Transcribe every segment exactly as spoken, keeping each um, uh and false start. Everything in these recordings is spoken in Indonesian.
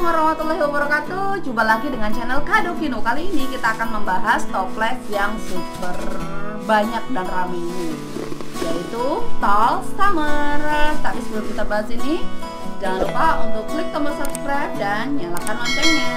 warahmatullahi wabarakatuh. Jumpa lagi dengan channel Kado Vino. Kali ini kita akan membahas toples yang super banyak dan rame ini, yaitu tall summer. Tapi sebelum kita bahas ini, jangan lupa untuk klik tombol subscribe dan nyalakan loncengnya.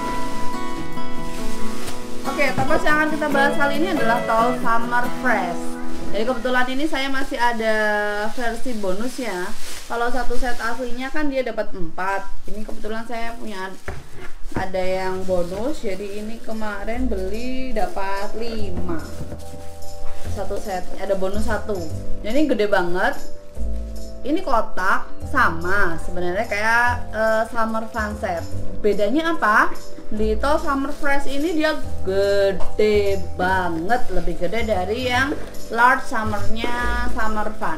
Oke, toples yang akan kita bahas kali ini adalah tall summer fresh. Jadi kebetulan ini saya masih ada versi bonus ya. Kalau satu set aslinya kan dia dapat empat. Ini kebetulan saya punya ada yang bonus. Jadi ini kemarin beli dapat lima. Satu set ada bonus satu. Jadi gede banget. Ini kotak sama sebenarnya kayak uh, summer fun set. Bedanya apa? Little Summer Fresh ini dia gede banget, lebih gede dari yang large summernya Summer Fun.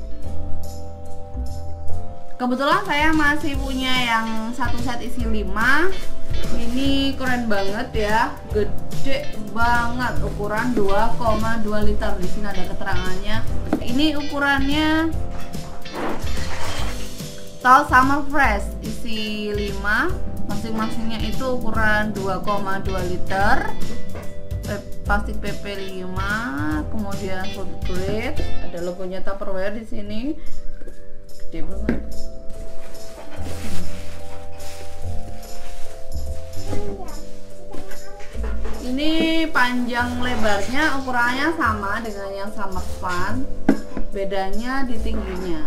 Kebetulan saya masih punya yang satu set isi lima. Ini keren banget ya, gede banget, ukuran dua koma dua liter. Di sini ada keterangannya. Ini ukurannya Tall Summer Fresh isi lima. Masing-masingnya itu ukuran dua koma dua liter. Plastik P P lima, kemudian food grade, ada logonya Tupperware di sini. Gede banget. Ini panjang lebarnya ukurannya sama dengan yang Summer Fun, bedanya di tingginya.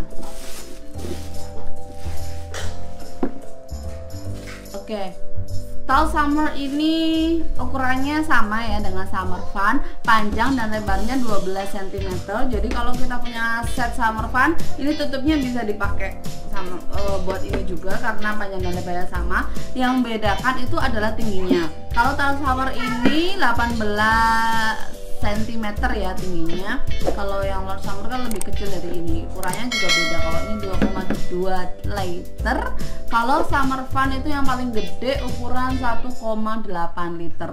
Oke, okay. Tall Summer ini ukurannya sama ya dengan Summer Fun, panjang dan lebarnya dua belas sentimeter. Jadi kalau kita punya set Summer Fun, ini tutupnya bisa dipakai sama uh, buat ini juga karena panjang dan lebarnya sama. Yang bedakan itu adalah tingginya. Kalau Tall Summer ini delapan belas sentimeter ya tingginya. Kalau yang Large Summer kan lebih kecil dari ini. Ukurannya juga beda. Kalau ini dua koma dua liter. Kalau Summer Fun itu yang paling gede ukuran satu koma delapan liter.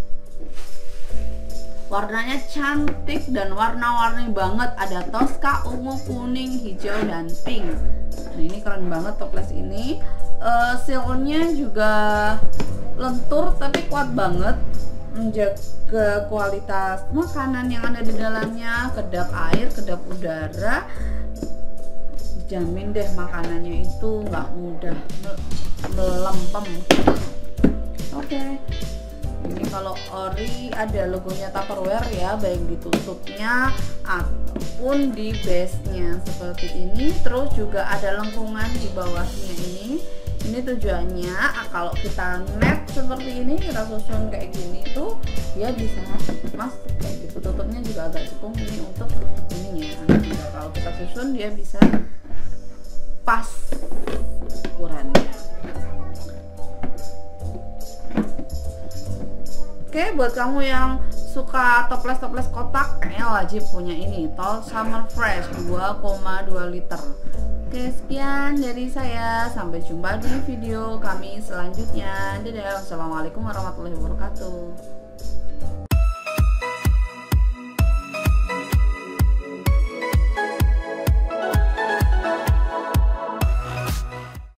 Warnanya cantik dan warna-warni banget. Ada toska, ungu, kuning, hijau, dan pink. Nah, ini keren banget toples ini. Uh, Sealnya juga lentur tapi kuat banget, menjaga kualitas makanan yang ada di dalamnya, kedap air, kedap udara. Jamin deh makanannya itu nggak mudah melempem. Oke, okay. Ini kalau ori ada logonya Tupperware ya, baik di tutupnya ataupun di base-nya seperti ini. Terus juga ada lengkungan di bawahnya ini. Ini tujuannya kalau kita net seperti ini, kita susun kayak gini tuh dia bisa masuk kayak gitu. Tutupnya juga agak cekung ini untuk ininya. Nah, kalau kita susun dia bisa pas ukurannya. Oke, buat kamu yang suka toples-toples kotak, kayaknya wajib punya ini Tall Summer Fresh dua koma dua liter. Oke, sekian dari saya. Sampai jumpa di video kami selanjutnya. Dadah. Wassalamualaikum warahmatullahi wabarakatuh.